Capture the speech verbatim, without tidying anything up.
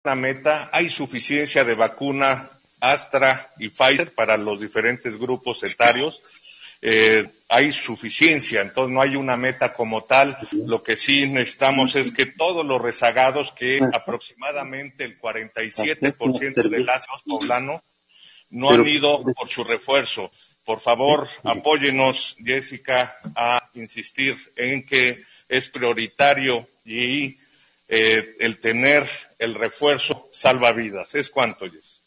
una meta, hay suficiencia de vacuna Astra y Pfizer para los diferentes grupos etarios, eh, hay suficiencia, entonces no hay una meta como tal. Lo que sí necesitamos es que todos los rezagados, que es aproximadamente el cuarenta y siete por ciento del ácido poblano, no han ido por su refuerzo. Por favor, apóyenos, Jessica, a insistir en que es prioritario y eh, el tener el refuerzo salva vidas. ¿Es cuánto, Jessica?